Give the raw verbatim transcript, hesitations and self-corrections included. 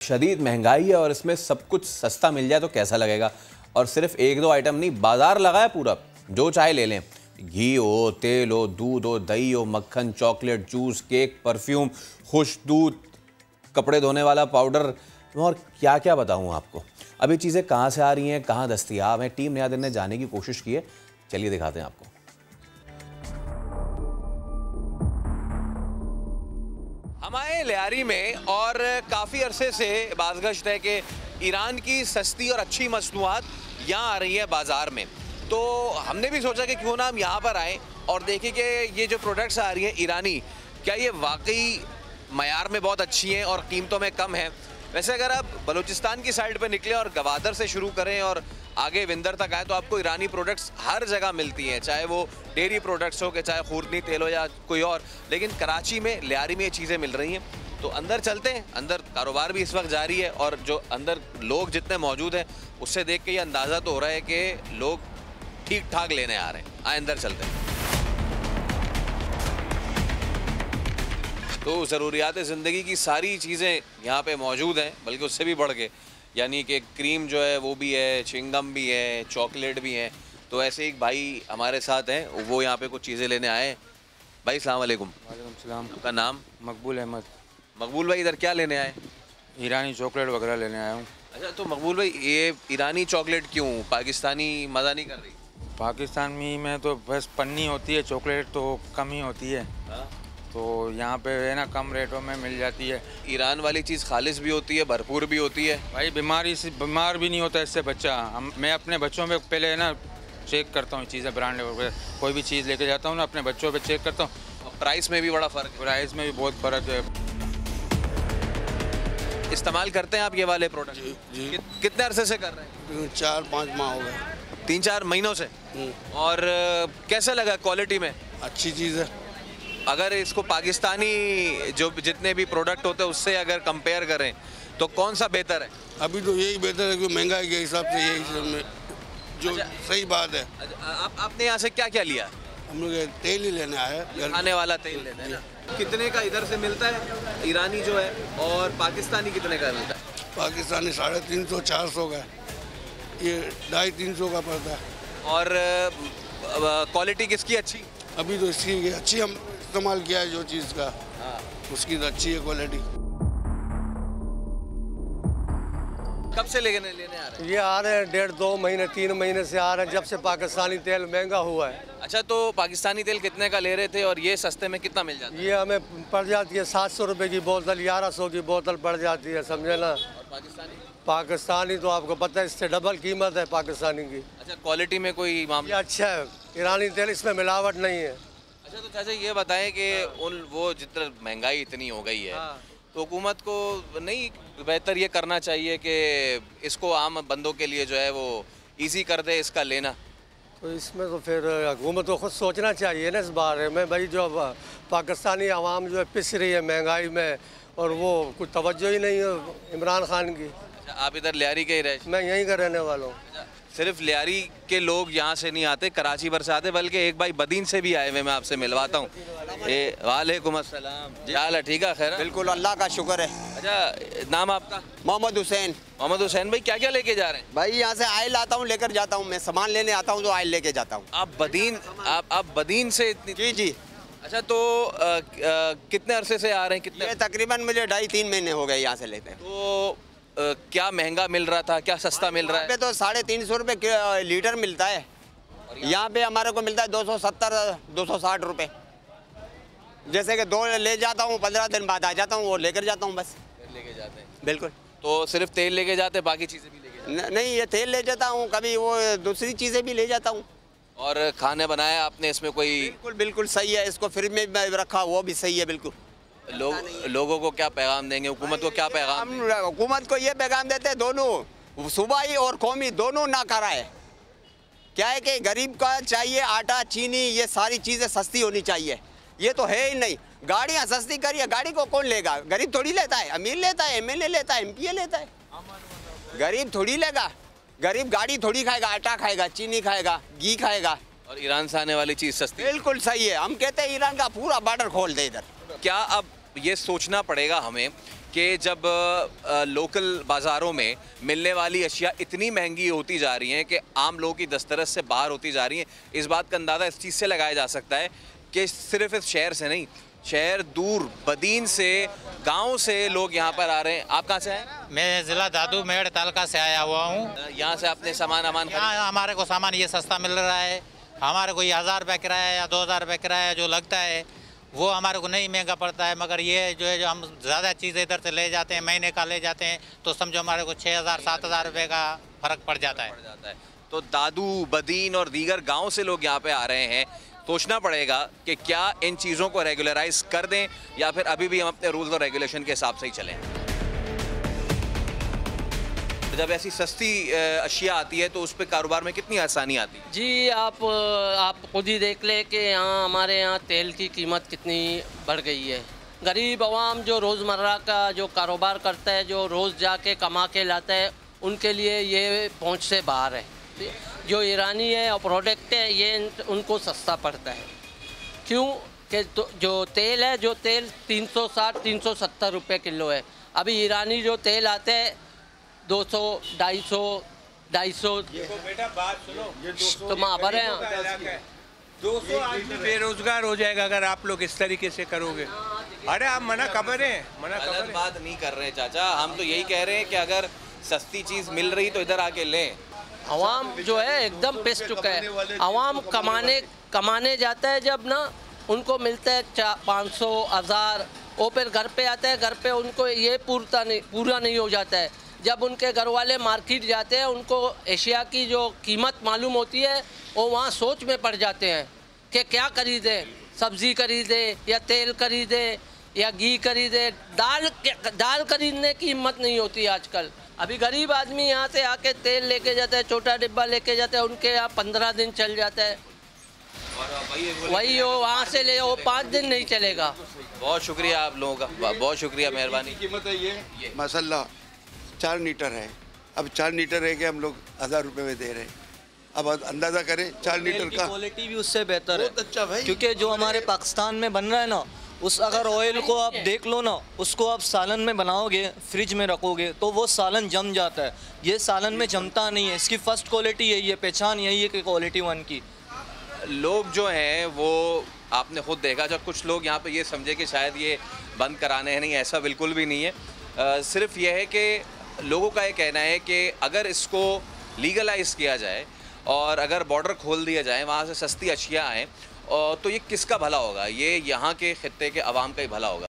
शदीद महंगाई है और इसमें सब कुछ सस्ता मिल जाए तो कैसा लगेगा। और सिर्फ एक दो आइटम नहीं, बाजार लगा है पूरा, जो चाहे ले लें। घी हो, तेल हो, दूध हो, दही हो, मक्खन, चॉकलेट, जूस, केक, परफ्यूम, खुश दूध, कपड़े धोने वाला पाउडर और क्या क्या बताऊं आपको। अब ये चीज़ें कहाँ से आ रही हैं, कहाँ दस्तयाब हैं, टीम नया दिन ने जानने की कोशिश की है। चलिए दिखाते हैं आपको। हम आए लियारी में और काफ़ी अरसे से बाज़गश्त है कि ईरान की सस्ती और अच्छी मसनूआत यहाँ आ रही है बाज़ार में। तो हमने भी सोचा कि क्यों ना हम यहाँ पर आएँ और देखें कि ये जो प्रोडक्ट्स आ रही हैं ईरानी, क्या ये वाकई मयार में बहुत अच्छी हैं और कीमतों में कम है। वैसे अगर आप बलूचिस्तान की साइड पर निकलें और गवादर से शुरू करें और आगे विंदर तक आए तो आपको ईरानी प्रोडक्ट्स हर जगह मिलती हैं, चाहे वो डेयरी प्रोडक्ट्स हो, कि चाहे खूरनी तेल हो या कोई और। लेकिन कराची में लियारी में ये चीज़ें मिल रही हैं। तो अंदर चलते हैं, अंदर कारोबार भी इस वक्त जारी है और जो अंदर लोग जितने मौजूद हैं उससे देख के ये अंदाज़ा तो हो रहा है कि लोग ठीक ठाक लेने आ रहे हैं। आए अंदर चलते हैं। तो ज़रूरियात ज़िंदगी की सारी चीज़ें यहाँ पे मौजूद हैं, बल्कि उससे भी बढ़ के, यानी कि क्रीम जो है वो भी है, चिंगम भी है, चॉकलेट भी है। तो ऐसे एक भाई हमारे साथ हैं, वो यहाँ पे कुछ चीज़ें लेने आए हैं। भाई अस्सलाम वालेकुम। वालेकुम सलाम। आपका नाम? मकबूल अहमद। मकबूल भाई, इधर क्या लेने आए? ईरानी चॉकलेट वगैरह लेने आया हूँ। अच्छा, तो मकबूल भाई ये ईरानी चॉकलेट क्यों, पाकिस्तानी मज़ा नहीं कर रही? पाकिस्तानी में तो बस पन्नी होती है, चॉकलेट तो कम ही होती है। हाँ? तो यहाँ पे है ना कम रेटों में मिल जाती है। ईरान वाली चीज़ खालिश भी होती है, भरपूर भी होती है। भाई बीमारी से बीमार भी नहीं होता इससे बच्चा। हम मैं अपने बच्चों पे पहले ना चेक करता हूँ चीज़ें, ब्रांड वगैरह कोई भी चीज़ लेके जाता हूँ ना अपने बच्चों पे चेक करता हूँ। प्राइस में भी बड़ा फ़र्क है। प्राइस में भी बहुत फ़र्क है। इस्तेमाल करते हैं आप ये वाले प्रोडक्ट? जी, जी। कि, कितने अरसे से कर रहे हैं? चार पाँच माह हो गए। तीन चार महीनों से। और कैसा लगा क्वालिटी में? अच्छी चीज़ है। अगर इसको पाकिस्तानी जो जितने भी प्रोडक्ट होते हैं उससे अगर कंपेयर करें तो कौन सा बेहतर है? अभी तो यही बेहतर है कि महंगाई के हिसाब से यही सब में जो अच्छा, सही बात है। आप आपने यहाँ से क्या क्या लिया? हम लोग ये तेल ही लेने आए हैं। खाने वाला तेल लेते हैं ना। कितने का इधर से मिलता है ईरानी जो है, और पाकिस्तानी कितने का मिलता है? पाकिस्तानी साढ़े तीन सौ चार सौ का है, ये ढाई तीन सौ का पड़ता है। और क्वालिटी किसकी अच्छी? अभी तो इसकी अच्छी हम इस्तेमाल किया है जो चीज़ का, उसकी तो अच्छी है क्वालिटी। कब से लेने लेने आ रहे हैं? ये आ रहे हैं डेढ़ दो महीने तीन महीने से आ रहे हैं, जब से पाकिस्तानी तेल महंगा हुआ है। अच्छा, तो पाकिस्तानी तेल कितने का ले रहे थे और ये सस्ते में कितना मिल जाता है? ये हमें पड़ जाती है सात सौ रुपये की बोतल, ग्यारह सौ की बोतल पड़ जाती है, समझे ना। और पाकिस्तानी? पाकिस्तानी तो आपको पता है इससे डबल कीमत है पाकिस्तानी की। अच्छा, क्वालिटी में कोई ये मामला? अच्छा है, ईरानी तेल इसमें मिलावट नहीं है। अच्छा, तो चाचा ये बताएं कि उन वो जितना महंगाई इतनी हो गई है, हाँ। तो हुकूमत को नहीं बेहतर ये करना चाहिए कि इसको आम बंदों के लिए जो है वो इजी कर दे इसका लेना? तो इसमें तो फिर हुकूमत को खुद सोचना चाहिए ना इस बारे में। भाई जो पाकिस्तानी आवाम जो है पिस रही है महंगाई में, और वो कुछ तवज्जो ही नहीं है इमरान खान की। अच्छा, आप इधर लियारी के ही रहे? मैं यहीं का रहने वाला हूँ। सिर्फ लियारी के लोग यहाँ से नहीं आते, कराची भर से आते, बल्कि एक भाई बदीन से भी आए हुए, मैं आपसे मिलवाता हूँ। वालेकुम अस्सलाम, क्या हाल है? ठीक है, खैर? बिल्कुल, अल्लाह का शुक्र है। अच्छा, नाम आपका? मोहम्मद हुसैन। मोहम्मद हुसैन भाई, क्या क्या लेके जा रहे हैं? भाई यहाँ से आयल आता हूँ, लेकर जाता हूँ। मैं सामान लेने आता हूँ तो आयल लेके जाता हूँ। आप बदीन आप आप बदीन से इतनी? जी जी। अच्छा, तो आ, आ, कितने अरसे से आ रहे हैं? कितने? ये तकरीबन मुझे ढाई तीन महीने हो गए यहाँ से लेते हैं। तो आ, क्या महंगा मिल रहा था, क्या सस्ता मिल रहा यहाँ पे है? तो साढ़े तीन सौ रुपये लीटर मिलता है, यहाँ पे हमारे को मिलता है दो सौ सत्तर दो सौ साठ रुपये। जैसे कि दो ले जाता हूँ, पंद्रह दिन बाद आ जाता हूँ, वो लेकर जाता हूँ बस। लेके जाते हैं? बिल्कुल। तो सिर्फ तेल लेके जाते हैं, बाकी चीज़ें भी लेके जाते न, नहीं, ये तेल ले जाता हूँ, कभी वो दूसरी चीज़ें भी ले जाता हूँ। हैं? और खाने बनाया आपने इसमें कोई? बिल्कुल बिल्कुल सही है, इसको फ्रिज में भी रखा, वो भी सही है बिल्कुल। लोग लोगों को क्या पैगाम देंगे, हुकूमत को क्या पैगाम हम देंगे? हुकूमत को ये पैगाम देते हैं, दोनों सूबाई और कौमी दोनों ना कराए। क्या है कि गरीब का चाहिए आटा चीनी, ये सारी चीज़ें सस्ती होनी चाहिए। ये तो है ही नहीं। गाड़ियाँ सस्ती करिए, गाड़ी को कौन लेगा? गरीब थोड़ी लेता है, अमीर लेता है, एमएलए लेता है, एमपीए लेता है। गरीब थोड़ी लेगा। गरीब गाड़ी थोड़ी खाएगा, आटा खाएगा, चीनी खाएगा, घी खाएगा। और ईरान से आने वाली चीज़ सस्ती? बिल्कुल सही है। हम कहते हैं ईरान का पूरा बॉर्डर खोल दे इधर। क्या अब ये सोचना पड़ेगा हमें कि जब आ, लोकल बाज़ारों में मिलने वाली अशिया इतनी महंगी होती जा रही हैं कि आम लोगों की दस्तरस से बाहर होती जा रही हैं। इस बात का अंदाज़ा इस चीज़ से लगाया जा सकता है कि सिर्फ इस शहर से नहीं, शहर दूर बदीन से, गांव से लोग यहाँ पर आ रहे हैं। आप कहाँ से आए? मैं ज़िला दादू मेड़ तालका से आया हुआ हूँ। यहाँ से आपने सामान अमान यहाँ हमारे को सामान ये सस्ता मिल रहा है। हमारे को ये हज़ार रुपये किराया या दो हज़ार रुपये किराया जो लगता है वो हमारे को नहीं महंगा पड़ता है। मगर ये जो है जो हम ज़्यादा चीज़ें इधर से ले जाते हैं, महीने का ले जाते हैं, तो समझो हमारे को छः हज़ार सात हज़ार रुपये का फ़र्क पड़ जाता है। तो दादू, बदीन और दीगर गांव से लोग यहाँ पे आ रहे हैं। सोचना पड़ेगा कि क्या इन चीज़ों को रेगुलराइज कर दें या फिर अभी भी हम अपने रूल्स और रेगुलेशन के हिसाब से ही चलें। जब ऐसी सस्ती अशिया आती है तो उस पर कारोबार में कितनी आसानी आती है? जी आप आप खुद ही देख ले कि यहाँ हमारे यहाँ तेल की कीमत कितनी बढ़ गई है। गरीब आवाम जो रोज़मर्रा का जो कारोबार करता है, जो रोज़ जाके कमा के लाता है, उनके लिए ये पहुँच से बाहर है। जो ईरानी है और प्रोडक्ट है ये उनको सस्ता पड़ता है। क्यों कि तो जो तेल है, जो तेल तीन सौ साठ तीन सौ सत्तर रुपये किलो है। अभी ईरानी जो तेल आते हैं दो सौ ढाई सौ ढाई सौ बेटा बात सुनो, तो महाबर है। दो सौ आदमी बेरोजगार हो जाएगा अगर आप लोग इस तरीके से करोगे। अरे आप मना खबर है, मना खबर गलत बात नहीं कर रहे चाचा, हम तो यही कह रहे हैं कि अगर सस्ती चीज़ मिल रही तो इधर आके लें। आवाम जो है एकदम पिस चुका है। आवाम कमाने कमाने जाता है जब ना उनको मिलता है चार पाँच सौ हज़ार, वो फिर घर पे आता है, घर पे उनको ये पूरता नहीं पूरा नहीं हो जाता है। जब उनके घर वाले मार्केट जाते हैं, उनको एशिया की जो कीमत मालूम होती है, वो वहाँ सोच में पड़ जाते हैं कि क्या खरीदें, सब्ज़ी खरीदें या तेल खरीदें या घी खरीदें। दाल दाल खरीदने की हिम्मत नहीं होती आजकल। अभी गरीब आदमी यहाँ से आके तेल लेके जाता है, छोटा डिब्बा लेके जाता है, उनके यहाँ पंद्रह दिन चल जाता है। वही हो वहाँ से ले वो पाँच दिन नहीं चलेगा। बहुत शुक्रिया आप लोगों का, बहुत शुक्रिया, मेहरबानी। कीमत है ये माशाल्लाह चार लीटर है। अब चार लीटर है कि हम लोग हज़ार रुपये में दे रहे हैं। अब अंदाज़ा करें चार लीटर का क्वालिटी भी उससे बेहतर है। बहुत अच्छा भाई, क्योंकि जो हमारे पाकिस्तान में बन रहा है ना, उस अगर ऑयल को आप देख लो ना, उसको आप सालन में बनाओगे, फ्रिज में रखोगे तो वो सालन जम जाता है। ये सालन में जमता नहीं है। इसकी फ़र्स्ट क्वालिटी यही है, पहचान यही है कि क्वालिटी वन की। लोग जो हैं वो आपने खुद देखा, जब कुछ लोग यहाँ पे ये समझे कि शायद ये बंद कराने हैं, नहीं, ऐसा बिल्कुल भी नहीं है। आ, सिर्फ ये है कि लोगों का ये कहना है कि अगर इसको लीगलाइज़ किया जाए और अगर बॉर्डर खोल दिया जाए, वहाँ से सस्ती अशिया आएँ, और तो ये किसका भला होगा? ये यहाँ के खित्ते के अवाम का ही भला होगा।